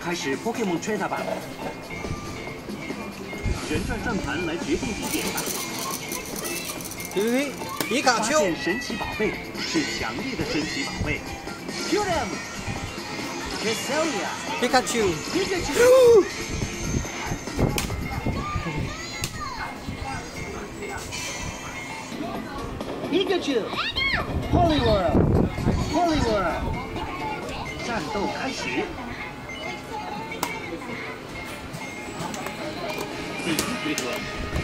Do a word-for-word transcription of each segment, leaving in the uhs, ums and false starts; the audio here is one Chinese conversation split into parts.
开始 Pokemon Trader 吧。旋转转盘来决定地点吧。 嘿，皮卡丘。 发现神奇宝贝是强烈的神奇宝贝。Kill them! Cresselia. 皮卡丘。 皮卡丘。皮卡丘。Poliwhirl. Poliwhirl. 战斗开始。第一回合。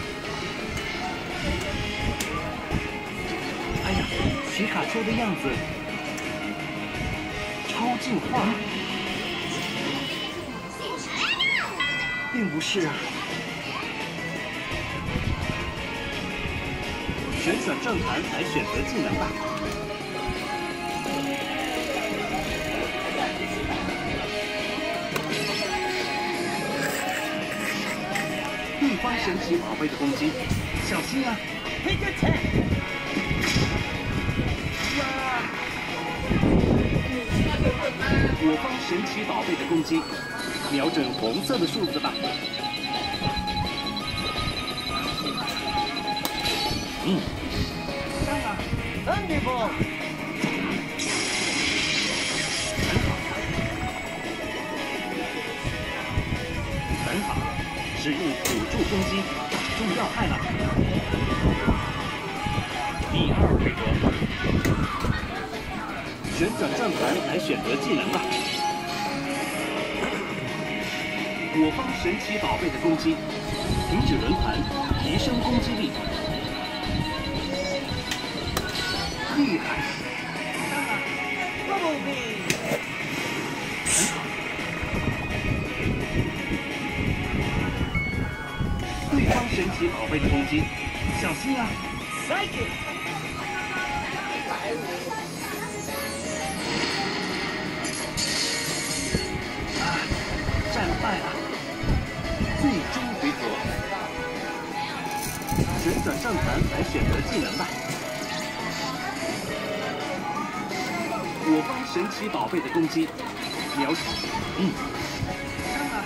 哎呀，皮卡丘的样子超进化，并不是啊。旋转转盘来选择技能吧。对方神奇宝贝的攻击，小心啊 ！Take attack！ 我方神奇宝贝的攻击，瞄准红色的数字吧。嗯。Thunderbolt！ 很好，很好，使用辅助攻击打中要害了。第二回合。旋转转盘来选择技能吧。我方神奇宝贝的攻击，停止轮盘，提升攻击力。厉害！很好。对方神奇宝贝的攻击，小心啊 ！Psychic！ 战败了，最终回合，旋转转盘来选择技能吧。我方神奇宝贝的攻击，瞄准，嗯，上了，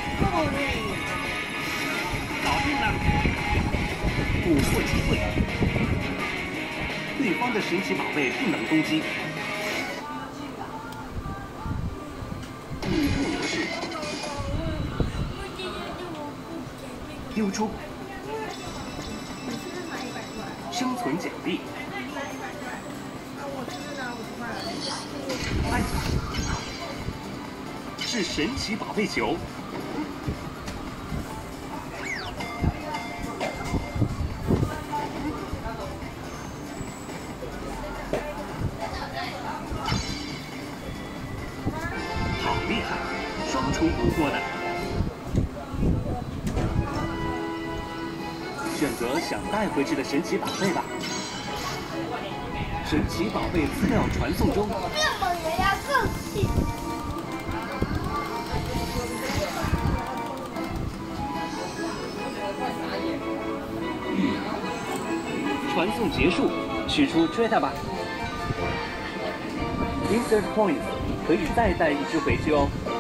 搞定了，捕获机会。对方的神奇宝贝不能攻击。补助模式。丢出生存奖励，哎，是神奇宝贝球。好厉害，双重捕获的。选择想带回去的神奇宝贝吧。神奇宝贝资料传送中。 这么人呀，更气！ 传送结束，取出 Treta 吧。Insert points 可以再带一只回去哦。